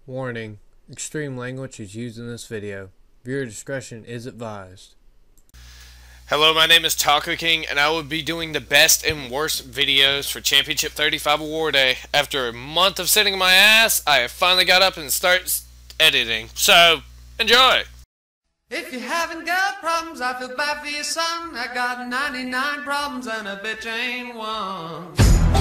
Warning: extreme language is used in this video. Viewer discretion is advised. Hello, my name is Taco King, and I will be doing the best and worst videos for Championship 35 Award Day. After a month of sitting on my ass, I have finally got up and started editing. So, enjoy! If you haven't got problems, I feel bad for your son. I got 99 problems and a bitch ain't one.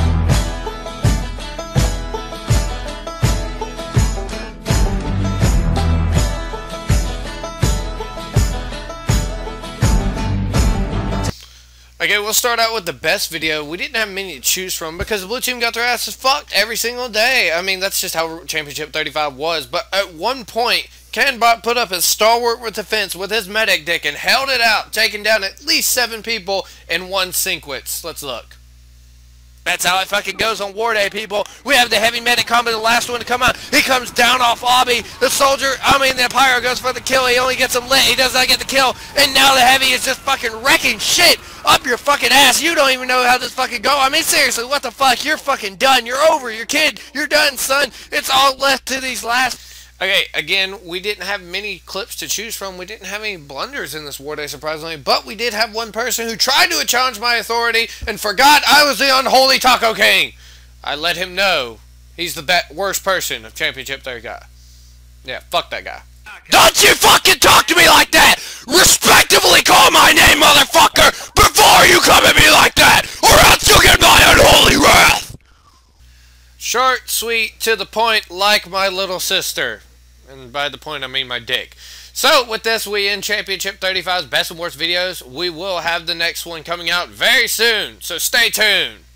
Okay, we'll start out with the best video. We didn't have many to choose from because the blue team got their asses fucked every single day. I mean, that's just how Championship 35 was. But at one point, Canbot put up his stalwart with defense with his medic dick and held it out, taking down at least 7 people in one sequence. Let's look. That's how it fucking goes on War Day, people. We have the heavy medic combo, the last one to come out. He comes down off Obby. The soldier, the pyro goes for the kill. He only gets him lit. He does not get the kill. And now the heavy is just fucking wrecking shit up your fucking ass. You don't even know how this fucking go. I mean, seriously, what the fuck? You're fucking done. You're over. You're kid. You're done, son. It's all left to these last... Okay, again, we didn't have many clips to choose from. We didn't have any blunders in this War Day, surprisingly. But we did have one person who tried to challenge my authority and forgot I was the unholy Taco King. I let him know he's the worst person of Championship 30 guy. Yeah, fuck that guy. Don't you fucking talk to me like that! Respectively call my name, motherfucker, before you come at me like that, or else you'll get my unholy wrath! Short, sweet, to the point, like my little sister. And by the point, I mean my dick. So, with this, we end Championship 35's Best and Worst videos. We will have the next one coming out very soon, so stay tuned.